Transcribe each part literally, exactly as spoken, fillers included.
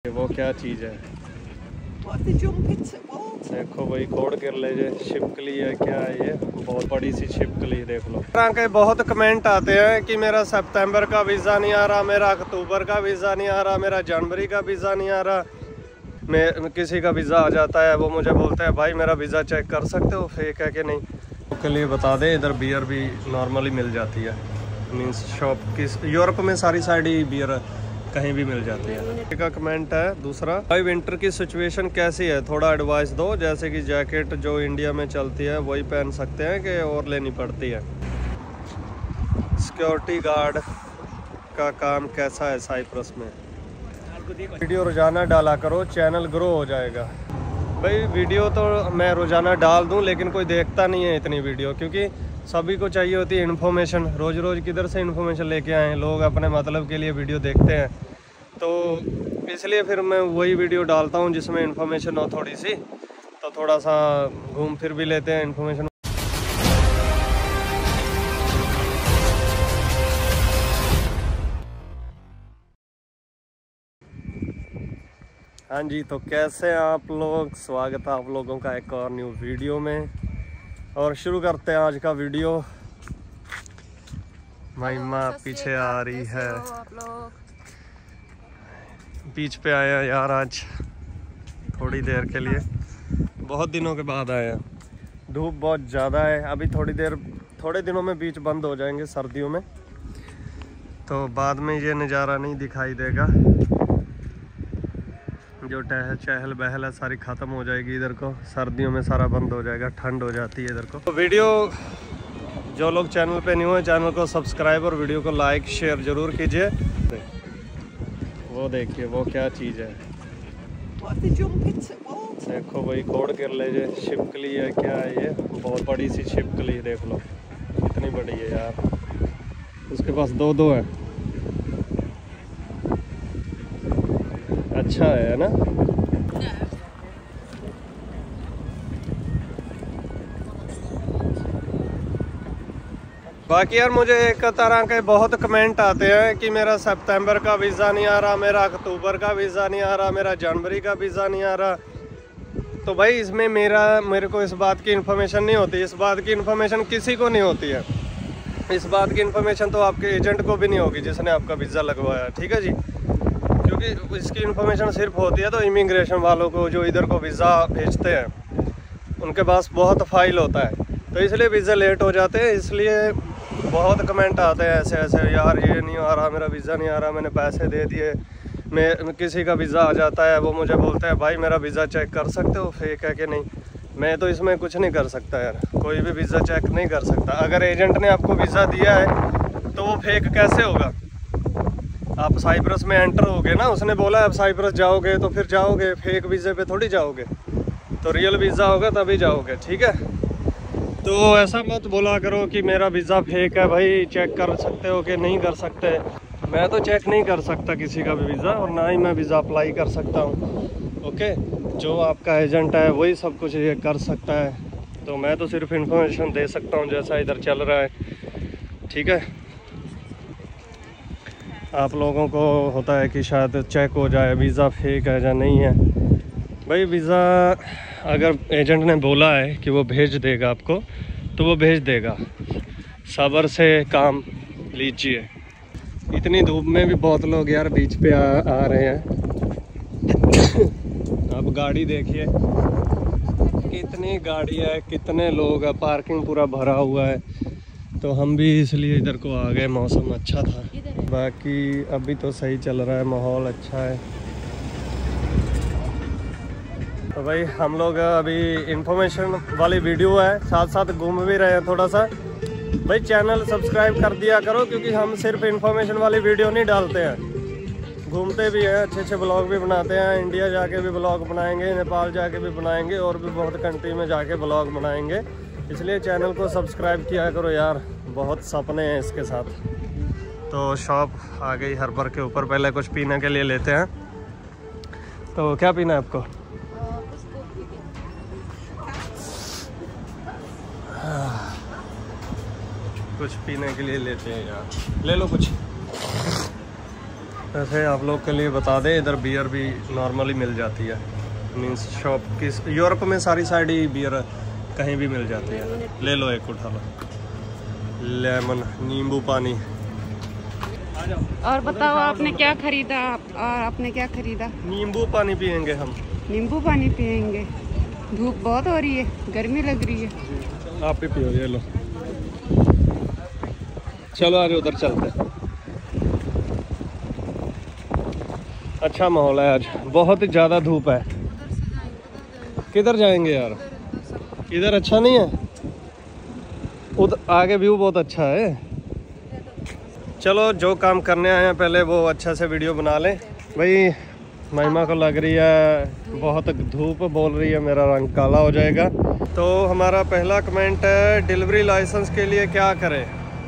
वो क्या चीज़ है देखो भाई, कोड कर ले छिपकली है क्या है, ये बहुत बड़ी सी छिपकली देख लो। के बहुत कमेंट आते हैं कि मेरा सितंबर का वीज़ा नहीं आ रहा, मेरा अक्टूबर का वीज़ा नहीं आ रहा, मेरा जनवरी का वीज़ा नहीं आ रहा। मैं किसी का वीज़ा आ जाता है, वो मुझे बोलते हैं भाई मेरा वीज़ा चेक कर सकते हो फेक है कि नहीं। के लिए बता दें, इधर बियर भी नॉर्मली मिल जाती है, मीन्स शॉप किस यूरोप में सारी साइड ही बियर कहीं भी मिल जाती है। का कमेंट है दूसरा, भाई विंटर की सिचुएशन कैसी है, थोड़ा एडवाइस दो, जैसे कि जैकेट जो इंडिया में चलती है वही पहन सकते हैं कि और लेनी पड़ती है। सिक्योरिटी गार्ड का काम कैसा है साइप्रस में। वीडियो रोजाना डाला करो, चैनल ग्रो हो जाएगा। भाई वीडियो तो मैं रोजाना डाल दूं, लेकिन कोई देखता नहीं है इतनी वीडियो, क्योंकि सभी को चाहिए होती है इन्फॉर्मेशन। रोज़ रोज़ किधर से इन्फॉर्मेशन लेके आए, लोग अपने मतलब के लिए वीडियो देखते हैं, तो इसलिए फिर मैं वही वीडियो डालता हूँ जिसमें इन्फॉर्मेशन हो थोड़ी सी, तो थोड़ा सा घूम फिर भी लेते हैं इन्फॉर्मेशन। हाँ जी, तो कैसे हैं आप लोग, स्वागत है आप लोगों का एक और न्यू वीडियो में, और शुरू करते हैं आज का वीडियो। महिमा पीछे आ रही है, बीच पे आए हैं यार आज थोड़ी देर के लिए, बहुत दिनों के बाद आए हैं। धूप बहुत ज़्यादा है, अभी थोड़ी देर थोड़े दिनों में बीच बंद हो जाएंगे सर्दियों में, तो बाद में ये नज़ारा नहीं दिखाई देगा। जो टहल चहल बहल है सारी ख़त्म हो जाएगी इधर को, सर्दियों में सारा बंद हो जाएगा, ठंड हो जाती है इधर को। तो वीडियो जो लोग चैनल पे न्यू है, चैनल को सब्सक्राइब और वीडियो को लाइक शेयर ज़रूर कीजिए। वो देखिए वो क्या चीज़ है, देखो भाई, कोड कर ले छिपकली है क्या है, ये बहुत बड़ी सी छिपकली देख लो, कितनी बड़ी है यार, उसके पास दो दो है। अच्छा है ना। बाकी यार मुझे एक तरह के बहुत कमेंट आते हैं कि मेरा सितंबर का वीज़ा नहीं आ रहा, मेरा अक्टूबर का वीज़ा नहीं आ रहा, मेरा जनवरी का वीज़ा नहीं आ रहा। तो भाई इसमें मेरा मेरे को इस बात की इन्फॉर्मेशन नहीं होती, इस बात की इन्फॉर्मेशन किसी को नहीं होती है। इस बात की इन्फॉर्मेशन तो आपके एजेंट को भी नहीं होगी जिसने आपका वीज़ा लगवाया, ठीक है जी, क्योंकि इसकी इन्फॉर्मेशन सिर्फ होती है तो इमिग्रेशन वालों को, जो इधर को वीज़ा भेजते हैं, उनके पास बहुत फाइल होता है, तो इसलिए वीज़ा लेट हो जाते हैं। इसलिए बहुत कमेंट आते हैं ऐसे ऐसे, यार ये नहीं आ रहा, मेरा वीज़ा नहीं आ रहा, मैंने पैसे दे दिए, मैं किसी का वीज़ा आ जाता है, वो मुझे बोलते हैं भाई मेरा वीज़ा चेक कर सकते हो फेक है कि नहीं। मैं तो इसमें कुछ नहीं कर सकता यार, कोई भी वीज़ा चेक नहीं कर सकता। अगर एजेंट ने आपको वीज़ा दिया है तो वो फेक कैसे होगा। आप साइप्रस में एंटर होगे ना, उसने बोला आप साइप्रस जाओगे तो फिर जाओगे, फेक वीज़े पे थोड़ी जाओगे, तो रियल वीज़ा होगा तभी जाओगे, ठीक है। तो ऐसा मत बोला करो कि मेरा वीज़ा फेक है, भाई चेक कर सकते हो कि नहीं कर सकते। मैं तो चेक नहीं कर सकता किसी का भी वीज़ा, और ना ही मैं वीज़ा अप्लाई कर सकता हूँ, ओके। जो आपका एजेंट है वही सब कुछ ये कर सकता है, तो मैं तो सिर्फ इन्फॉर्मेशन दे सकता हूँ जैसा इधर चल रहा है, ठीक है। आप लोगों को होता है कि शायद चेक हो जाए वीज़ा फेक है या नहीं है। भाई वीज़ा अगर एजेंट ने बोला है कि वो भेज देगा आपको, तो वो भेज देगा, सब्र से काम लीजिए। इतनी धूप में भी बहुत लोग यार बीच पे आ, आ रहे हैं। अब गाड़ी देखिए कितनी गाड़ी है, कितने लोग हैं, पार्किंग पूरा भरा हुआ है, तो हम भी इसलिए इधर को आ गए, मौसम अच्छा था। बाकी अभी तो सही चल रहा है, माहौल अच्छा है। तो भाई हम लोग अभी इंफॉर्मेशन वाली वीडियो है, साथ साथ घूम भी रहे हैं थोड़ा सा। भाई चैनल सब्सक्राइब कर दिया करो, क्योंकि हम सिर्फ इंफॉर्मेशन वाली वीडियो नहीं डालते हैं, घूमते भी हैं, अच्छे अच्छे ब्लॉग भी बनाते हैं। इंडिया जाके भी ब्लॉग बनाएंगे, नेपाल जाके भी बनाएंगे, और भी बहुत कंट्री में जाके ब्लॉग बनाएंगे। इसलिए चैनल को सब्सक्राइब किया करो यार, बहुत सपने हैं इसके साथ। तो शॉप आ गई हर्बर के ऊपर, पहले कुछ पीने के लिए लेते हैं। तो क्या पीना है आपको? कुछ पीने के लिए लेते हैं यार, ले लो कुछ। ऐसे आप लोग के लिए बता दें, इधर बियर भी नॉर्मली मिल जाती है। मीन्स शॉप की यूरोप में सारी साइड ही बियर कहीं भी मिल जाती है। ले लो एक उठा लो। लेमन, नींबू पानी। और बताओ आपने क्या खरीदा? और आपने क्या खरीदा? नींबू पानी पियेंगे हम। नींबू पानी पियेंगे। धूप बहुत हो रही है, गर्मी लग रही है। आप भी पियो, ये लो। चलो आज उधर चलते हैं। अच्छा माहौल है आज, बहुत ज़्यादा धूप है। किधर जाएंगे यार? इधर अच्छा नहीं है, उधर आगे व्यू बहुत अच्छा है। चलो जो काम करने आए हैं पहले वो अच्छा से वीडियो बना लें। भाई महिमा को लग रही है बहुत धूप, बोल रही है मेरा रंग काला हो जाएगा। तो हमारा पहला कमेंट है, डिलीवरी लाइसेंस के लिए क्या करें?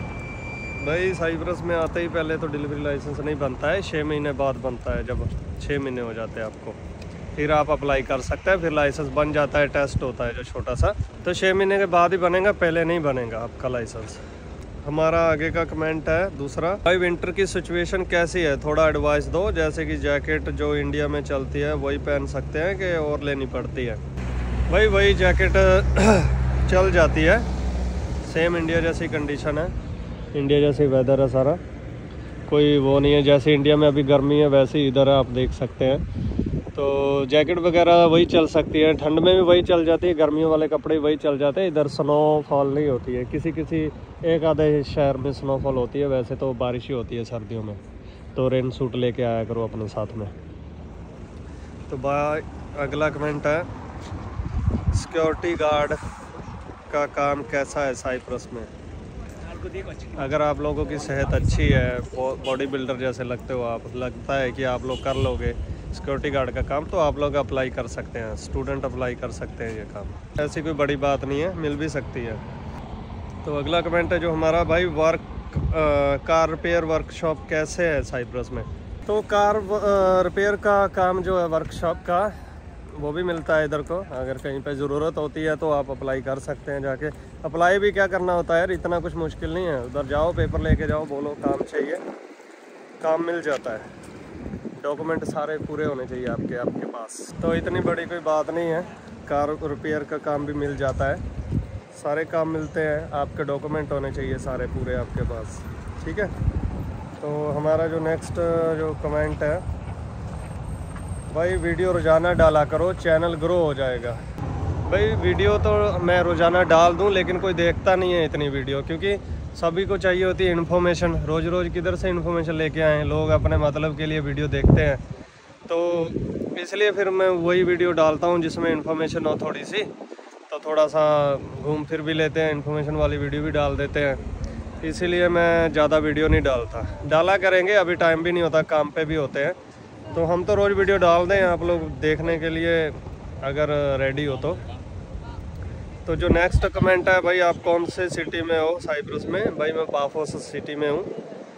भाई साइप्रस में आते ही पहले तो डिलीवरी लाइसेंस नहीं बनता है, छः महीने बाद बनता है। जब छः महीने हो जाते हैं आपको, फिर आप अप्लाई कर सकते हैं, फिर लाइसेंस बन जाता है। टेस्ट होता है जो छोटा सा, तो छः महीने के बाद ही बनेगा, पहले नहीं बनेगा आपका लाइसेंस। हमारा आगे का कमेंट है दूसरा, भाई विंटर की सिचुएशन कैसी है, थोड़ा एडवाइस दो। जैसे कि जैकेट जो इंडिया में चलती है वही पहन सकते हैं कि और लेनी पड़ती है? भाई वही जैकेट चल जाती है, सेम इंडिया जैसी कंडीशन है, इंडिया जैसी वेदर है सारा, कोई वो नहीं है। जैसे इंडिया में अभी गर्मी है वैसे ही इधर आप देख सकते हैं। तो जैकेट वगैरह वही चल सकती है, ठंड में भी वही चल जाती है, गर्मियों वाले कपड़े वही चल जाते हैं। इधर स्नोफॉल नहीं होती है, किसी किसी एक आधे शहर में स्नोफॉल होती है, वैसे तो बारिश ही होती है सर्दियों में। तो रेन सूट लेके आया करो अपने साथ में। तो भाई अगला कमेंट है, सिक्योरिटी गार्ड का काम कैसा है साइप्रस में? अगर आप लोगों की सेहत अच्छी है, बॉडी बिल्डर जैसे लगते हो आप, लगता है कि आप लोग कर लोगे सिक्योरिटी गार्ड का काम, तो आप लोग अप्लाई कर सकते हैं। स्टूडेंट अप्लाई कर सकते हैं ये काम, ऐसी कोई बड़ी बात नहीं है, मिल भी सकती है। तो अगला कमेंट है जो हमारा, भाई वर्क आ, कार रिपेयर वर्कशॉप कैसे है साइप्रस में? तो कार रिपेयर का काम जो है वर्कशॉप का, वो भी मिलता है इधर को। अगर कहीं पे ज़रूरत होती है तो आप अप्लाई कर सकते हैं जाके। अप्लाई भी क्या करना होता है यार, इतना कुछ मुश्किल नहीं है। उधर जाओ, पेपर लेके जाओ, बोलो काम चाहिए, काम मिल जाता है। डॉक्यूमेंट सारे पूरे होने चाहिए आपके आपके पास, तो इतनी बड़ी कोई बात नहीं है। कार रिपेयर का काम भी मिल जाता है, सारे काम मिलते हैं। आपके डॉक्यूमेंट होने चाहिए सारे पूरे आपके पास, ठीक है। तो हमारा जो नेक्स्ट जो कमेंट है, भाई वीडियो रोज़ाना डाला करो, चैनल ग्रो हो जाएगा। भाई वीडियो तो मैं रोज़ाना डाल दूं, लेकिन कोई देखता नहीं है इतनी वीडियो, क्योंकि सभी को चाहिए होती है इन्फॉर्मेशन। रोज़ रोज़ किधर से इन्फॉर्मेशन लेके आएँ, लोग अपने मतलब के लिए वीडियो देखते हैं। तो इसलिए फिर मैं वही वीडियो डालता हूँ जिसमें इन्फॉर्मेशन हो थोड़ी सी, तो थोड़ा सा घूम फिर भी लेते हैं, इन्फॉर्मेशन वाली वीडियो भी डाल देते हैं। इसीलिए मैं ज़्यादा वीडियो नहीं डालता, डाला करेंगे, अभी टाइम भी नहीं होता, काम पे भी होते हैं। तो हम तो रोज़ वीडियो डाल दें आप लोग देखने के लिए, अगर रेडी हो तो। तो जो नेक्स्ट कमेंट है, भाई आप कौन से सिटी में हो साइप्रस में? भाई मैं पाफोस सिटी में हूँ,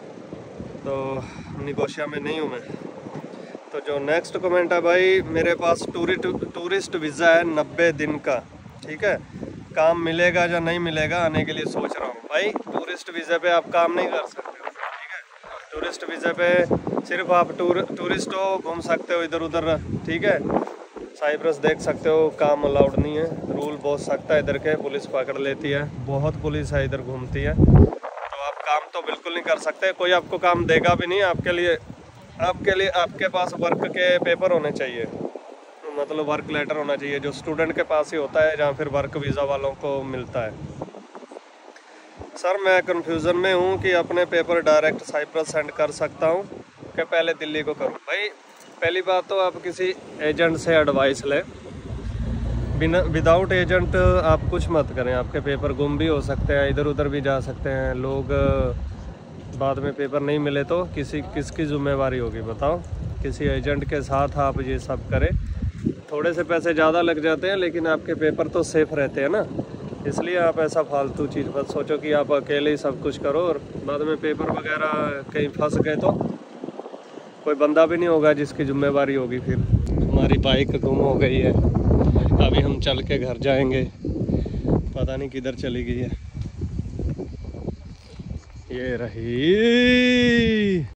तो निकोशिया में नहीं हूँ मैं। तो जो नेक्स्ट कमेंट है, भाई मेरे पास टूरिस्ट टूरिस्ट वीज़ा है नब्बे दिन का, ठीक है, काम मिलेगा या नहीं मिलेगा, आने के लिए सोच रहा हूँ। भाई टूरिस्ट वीज़ा पे आप काम नहीं कर सकते हो, ठीक है। टूरिस्ट वीज़ा पे सिर्फ आप टूर टूरिस्ट हो, घूम सकते हो इधर उधर, ठीक है, साइप्रस देख सकते हो, काम अलाउड नहीं है। रूल बहुत सख्त है इधर के, पुलिस पकड़ लेती है, बहुत पुलिस है इधर घूमती है। तो आप काम तो बिल्कुल नहीं कर सकते, कोई आपको काम देगा भी नहीं। आपके लिए आपके लिए आपके पास वर्क के पेपर होने चाहिए, मतलब वर्क लेटर होना चाहिए, जो स्टूडेंट के पास ही होता है, जहाँ फिर वर्क वीज़ा वालों को मिलता है। सर मैं कन्फ्यूज़न में हूँ कि अपने पेपर डायरेक्ट साइप्रस सेंड कर सकता हूँ कि पहले दिल्ली को करूँ? भाई पहली बात तो आप किसी एजेंट से एडवाइस लें, बिना विदाउट एजेंट आप कुछ मत करें। आपके पेपर गुम भी हो सकते हैं, इधर उधर भी जा सकते हैं लोग, बाद में पेपर नहीं मिले तो किसी किसकी जिम्मेवारी होगी बताओ? किसी एजेंट के साथ आप ये सब करें, थोड़े से पैसे ज़्यादा लग जाते हैं, लेकिन आपके पेपर तो सेफ रहते हैं ना। इसलिए आप ऐसा फालतू चीज़ मत सोचो कि आप अकेले ही सब कुछ करो और बाद में पेपर वगैरह कहीं फंस गए तो कोई बंदा भी नहीं होगा जिसकी जिम्मेवारी होगी। फिर हमारी बाइक गुम हो गई है, अभी हम चल के घर जाएंगे, पता नहीं किधर चली गई है। ये रही।